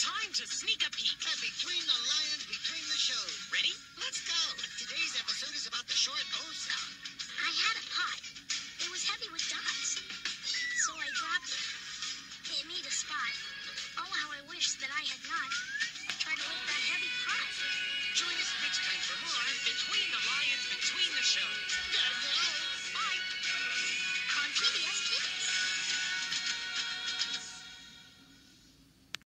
Time to sneak a peek. Between the lions, between the shows. Ready? Let's go. Today's episode is about the short, oh,